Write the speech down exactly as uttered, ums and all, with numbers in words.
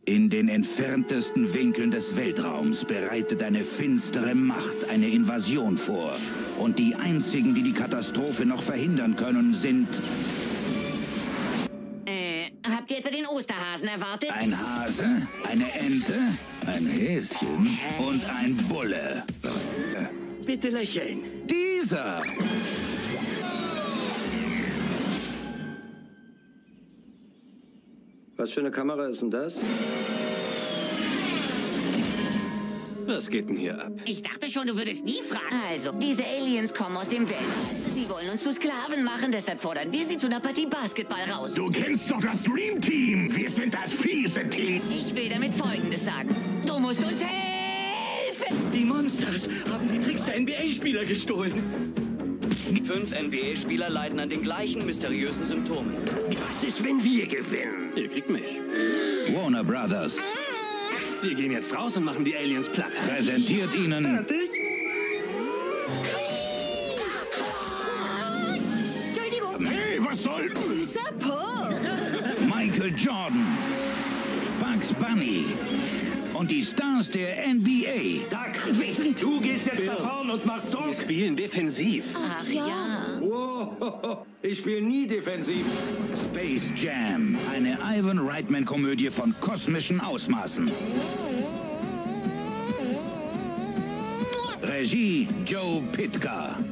In den entferntesten Winkeln des Weltraums bereitet eine finstere Macht eine Invasion vor. Und die einzigen, die die Katastrophe noch verhindern können, sind... Äh, habt ihr etwa den Osterhasen erwartet? Ein Hase, eine Ente, ein Häschen und ein Bulle. Bitte lächeln. Dieser! Was für eine Kamera ist denn das? Was geht denn hier ab? Ich dachte schon, du würdest nie fragen. Also, diese Aliens kommen aus dem Weltall. Sie wollen uns zu Sklaven machen, deshalb fordern wir sie zu einer Partie Basketball raus. Du kennst doch das Dream Team. Wir sind das fiese Team. Ich will damit Folgendes sagen. Du musst uns helfen! Die Monsters haben die Tricks der N B A-Spieler gestohlen. Fünf N B A-Spieler leiden an den gleichen mysteriösen Symptomen. Was ist, wenn wir gewinnen? Ihr kriegt mich. Warner Brothers Wir gehen jetzt raus und machen die Aliens platt. präsentiert Ihnen Entschuldigung. Hey, was soll... Michael Jordan, Bugs Bunny und die Stars der N B A. Tag, du gehst jetzt nach vorn und machst Druck. Wir spielen defensiv. Ach ja. Wow, ich spiele nie defensiv. Space Jam, eine Ivan Reitman-Komödie von kosmischen Ausmaßen. Regie Joe Pytka.